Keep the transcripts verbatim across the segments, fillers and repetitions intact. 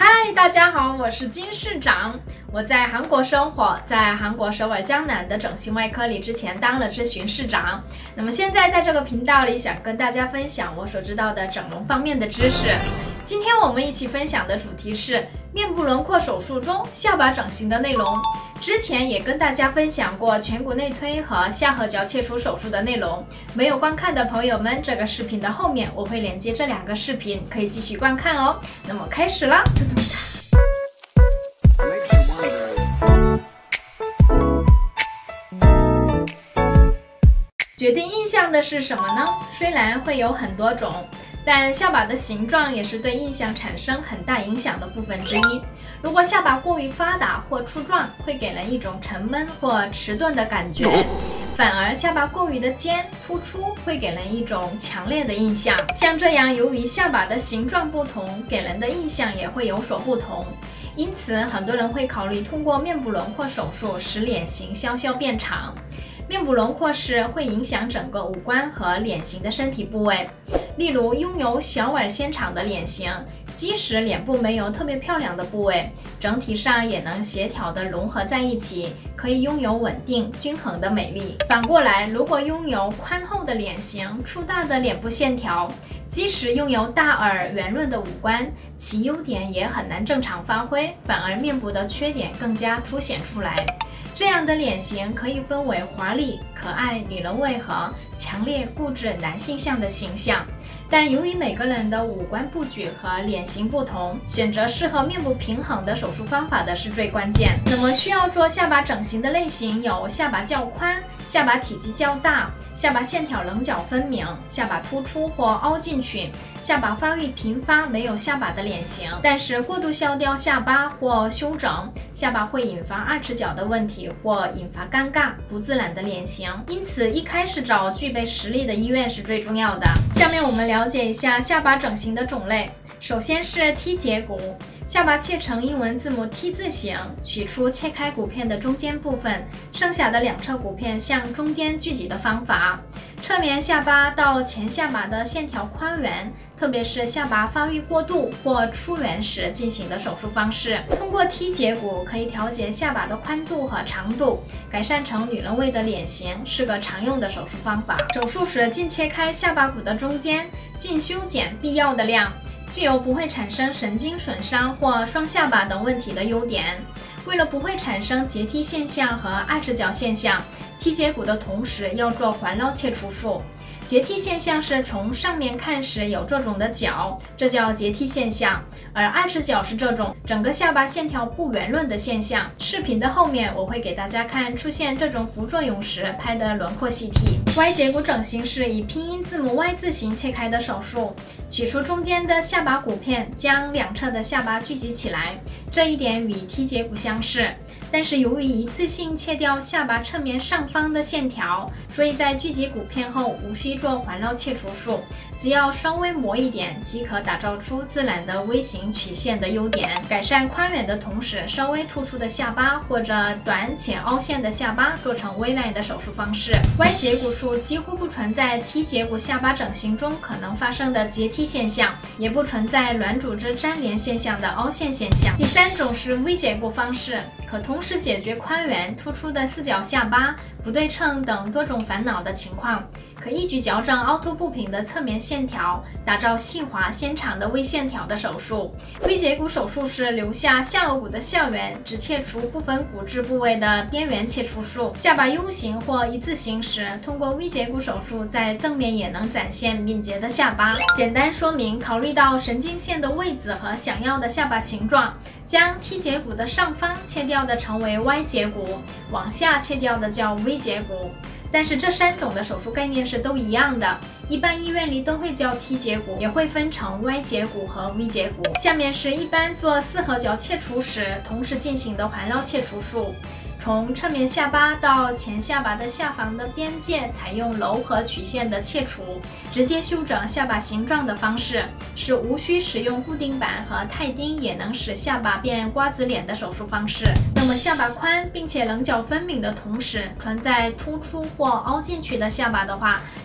嗨，大家好，我是金市长。我在韩国生活，在韩国首尔江南的整形外科里之前当了咨询室长。那么现在在这个频道里，想跟大家分享我所知道的整容方面的知识。今天我们一起分享的主题是面部轮廓手术中下巴整形的内容。之前也跟大家分享过颧骨内推和下颌角切除手术的内容，没有观看的朋友们，这个视频的后面我会连接这两个视频，可以继续观看哦。那么开始啦！决定印象的是什么呢？虽然会有很多种，但下巴的形状也是对印象产生很大影响的部分之一。如果下巴过于发达或粗壮，会给人一种沉闷或迟钝的感觉；反而下巴过于的尖突出，会给人一种强烈的印象。像这样，由于下巴的形状不同，给人的印象也会有所不同。因此，很多人会考虑通过面部轮廓手术使脸型稍稍变长。面部轮廓是会影响整个五官和脸型的身体部位，例如拥有小而纤长的脸型，即使脸部没有特别漂亮的部位，整体上也能协调地融合在一起，可以拥有稳定均衡的美丽。反过来，如果拥有宽厚的脸型、粗大的脸部线条，即使拥有大而圆润的五官，其优点也很难正常发挥，反而面部的缺点更加凸显出来。这样的脸型可以分为华丽、可爱、女人味和强烈固执男性向的形象。但由于每个人的五官布局和脸型不同，选择适合面部平衡的手术方法的是最关键。那么需要做下巴整形的类型有下巴较宽、下巴体积较大、下巴线条棱角分明、下巴突出或凹进去、下巴发育频发没有下巴的脸型。但是过度削掉下巴或修整下巴会引发二尺角的问题，或引发尴尬不自然的脸型。因此一开始找具备实力的医院是最重要的。下面我们了解一下下巴整形的种类。首先是 T 截骨，下巴切成英文字母 T 字形，取出切开骨片的中间部分，剩下的两侧骨片向中间聚集的方法。侧面下巴到前下巴的线条宽圆，特别是下巴发育过度或出圆时进行的手术方式。通过 T 截骨可以调节下巴的宽度和长度，改善成女人味的脸型，是个常用的手术方法。手术时尽切开下巴骨的中间，尽修剪必要的量，具有不会产生神经损伤或双下巴等问题的优点。为了不会产生阶梯现象和二尺角现象， T 截骨的同时要做环绕切除术。阶梯现象是从上面看时有这种的角，这叫阶梯现象，而二尺角是这种整个下巴线条不圆润的现象。视频的后面我会给大家看出现这种副作用时拍的轮廓细体。Y 截骨整形是以拼音字母 Y 字形切开的手术，取出中间的下巴骨片，将两侧的下巴聚集起来，这一点与 T 截骨相似。但是由于一次性切掉下巴侧面上方的线条，所以在聚集骨片后无需做环绕切除术，只要稍微磨一点即可打造出自然的微型曲线的优点，改善宽圆的同时稍微突出的下巴或者短且凹陷的下巴，做成微赖的手术方式。Y 截骨术几乎不存在 T 截骨下巴整形中可能发生的阶梯现象，也不存在软组织粘连现象的凹陷现象。第三种是 V 截骨方式，可同时解决宽圆、突出的四角下巴、不对称等多种烦恼的情况，可一举矫正凹凸不平的侧面线条，打造细滑纤长的微线条的手术。V 截骨手术是留下下颚骨的下缘，只切除部分骨质部位的边缘切除术。下巴 U 型或一字形时，通过 V 截骨手术在正面也能展现敏捷的下巴。简单说明，考虑到神经线的位置和想要的下巴形状，将 T 截骨的上方切掉的称为 Y 截骨，往下切掉的叫 V 截骨。但是这三种的手术概念是都一样的，一般医院里都会叫 T 截骨，也会分成 Y 截骨和 V 截骨。下面是一般做四合角切除时同时进行的环绕切除术。从侧面下巴到前下巴的下方的边界，采用柔和曲线的切除，直接修整下巴形状的方式，是无需使用固定板和钛钉也能使下巴变瓜子脸的手术方式。那么下巴宽并且棱角分明的同时，存在突出或凹进去的下巴的话，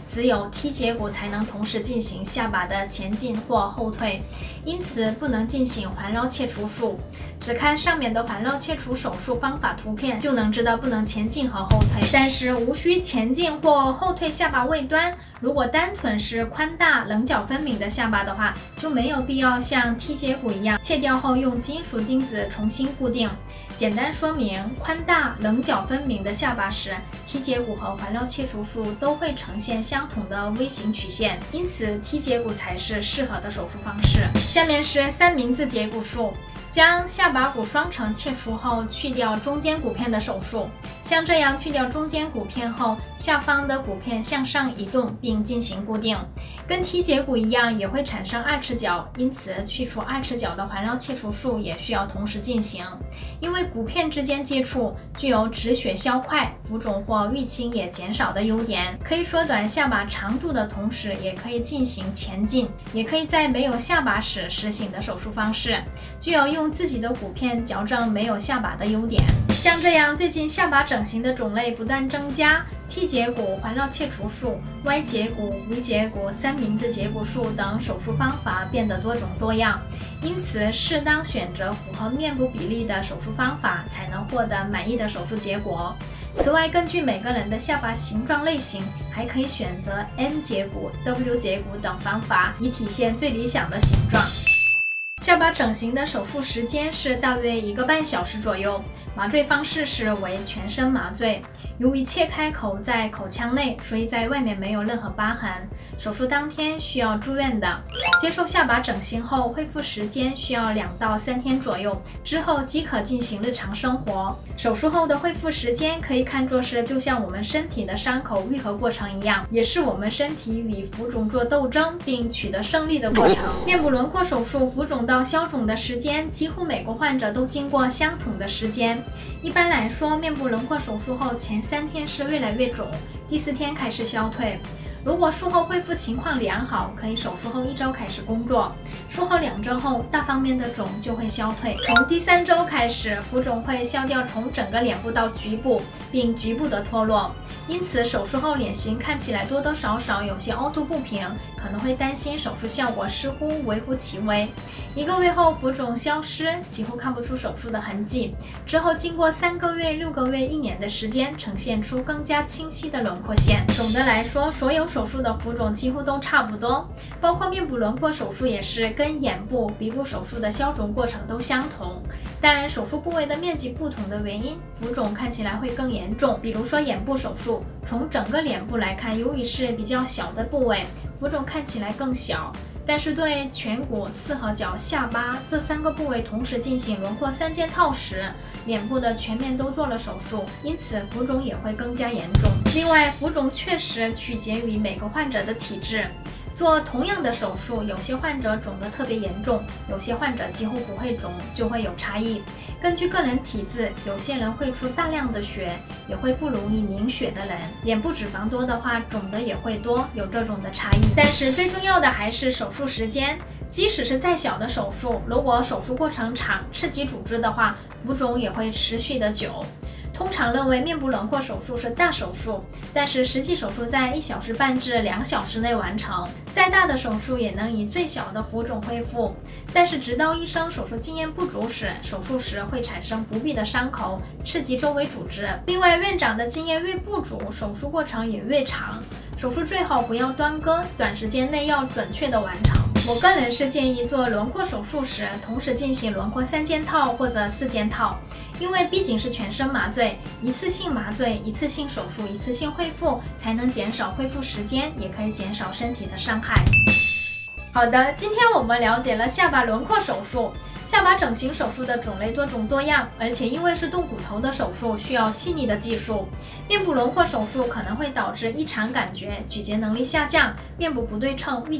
只有梯节骨才能同时进行下巴的前进或后退，因此不能进行环绕切除术。只看上面的环绕切除手术方法图片就能知道不能前进和后退，但是无需前进或后退下巴位端。如果单纯是宽大棱角分明的下巴的话，就没有必要像梯节骨一样切掉后用金属钉子重新固定。简单说明，宽大棱角分明的下巴时，梯节骨和环绕切除术都会呈现相同的 V 型曲线，因此梯节骨才是适合的手术方式。下面是三明治节骨术。将下巴骨双层切除后，去掉中间骨片的手术。像这样去掉中间骨片后，下方的骨片向上移动并进行固定。跟梯节骨一样，也会产生二尺角，因此去除二尺角的环绕切除术也需要同时进行。因为骨片之间接触具有止血消快、浮肿或淤青也减少的优点，可以缩短下巴长度的同时，也可以进行前进，也可以在没有下巴时实行的手术方式，具有用自己的骨片矫正没有下巴的优点。像这样，最近下巴整形的种类不断增加，梯节骨、环绕切除术、Y 节骨、V 节骨、三明治节骨术等手术方法变得多种多样，因此适当选择符合面部比例的手术方法，才能获得满意的手术结果。此外，根据每个人的下巴形状类型，还可以选择 M 节骨、W 节骨等方法，以体现最理想的形状。下巴整形的手术时间是大约一个半小时左右，麻醉方式是为全身麻醉。由于切开口在口腔内，所以在外面没有任何疤痕。手术当天需要住院的。接受下巴整形后，恢复时间需要两到三天左右，之后即可进行日常生活。手术后的恢复时间可以看作是就像我们身体的伤口愈合过程一样，也是我们身体与浮肿做斗争并取得胜利的过程。面部轮廓手术浮肿到消肿的时间，几乎每个患者都经过相同的时间。一般来说，面部轮廓手术后前三天是越来越肿，第四天开始消退。如果术后恢复情况良好，可以手术后一周开始工作。术后两周后，大方面的肿就会消退。从第三周开始，浮肿会消掉从整个脸部到局部，并局部的脱落。因此，手术后脸型看起来多多少少有些凹凸不平，可能会担心手术效果似乎微乎其微。一个月后，浮肿消失，几乎看不出手术的痕迹。之后经过三个月、六个月、一年的时间，呈现出更加清晰的轮廓线。总的来说，所有手术的浮肿几乎都差不多，包括面部轮廓手术也是跟眼部、鼻部手术的消肿过程都相同，但手术部位的面积不同的原因，浮肿看起来会更严重。比如说眼部手术，从整个脸部来看，由于是比较小的部位，浮肿看起来更小。但是对颧骨、四合角、下巴这三个部位同时进行轮廓三件套时，脸部的全面都做了手术，因此浮肿也会更加严重。另外，浮肿确实取决于每个患者的体质。做同样的手术，有些患者肿得特别严重，有些患者几乎不会肿，就会有差异。根据个人体质，有些人会出大量的血，也会不容易凝血的人，脸部脂肪多的话，肿的也会多，有这种的差异。但是最重要的还是手术时间。即使是再小的手术，如果手术过程长、刺激组织的话，浮肿也会持续的久。通常认为面部轮廓手术是大手术，但是实际手术在一小时半至两小时内完成。再大的手术也能以最小的浮肿恢复，但是直到医生手术经验不足时，手术时会产生不必的伤口，刺激周围组织。另外，院长的经验越不足，手术过程也越长。手术最好不要耽搁，短时间内要准确的完成。我个人是建议做轮廓手术时，同时进行轮廓三件套或者四件套。因为毕竟是全身麻醉，一次性麻醉、一次性手术、一次性恢复，才能减少恢复时间，也可以减少身体的伤害。好的，今天我们了解了下巴轮廓手术。下巴整形手术的种类多种多样，而且因为是动骨头的手术，需要细腻的技术。面部轮廓手术可能会导致异常感觉、咀嚼能力下降、面部不对称、淤青、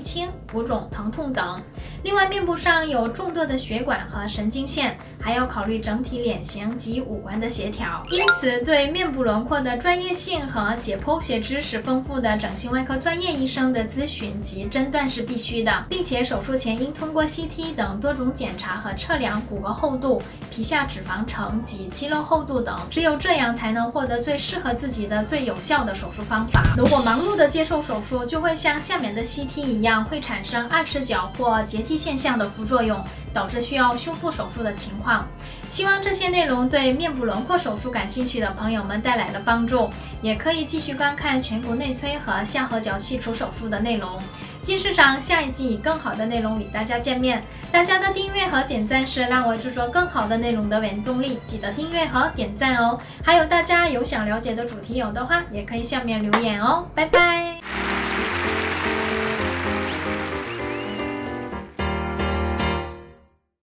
浮肿、疼痛等。另外，面部上有众多的血管和神经线，还要考虑整体脸型及五官的协调。因此，对面部轮廓的专业性和解剖学知识丰富的整形外科专业医生的咨询及诊断是必须的，并且手术前应通过 C T 等多种检查和测量骨骼厚度、皮下脂肪层及肌肉厚度等，只有这样才能获得最适合自己的、最有效的手术方法。如果盲目的接受手术，就会像下面的 C T 一样，会产生二次角或结缔现象的副作用，导致需要修复手术的情况。希望这些内容对面部轮廓手术感兴趣的朋友们带来了帮助，也可以继续观看颧骨内推和下颌角切除手术的内容。金市长下一集以更好的内容与大家见面，大家的订阅和点赞是让我制作更好的内容的原动力，记得订阅和点赞哦。还有大家有想了解的主题有的话，也可以下面留言哦。拜拜。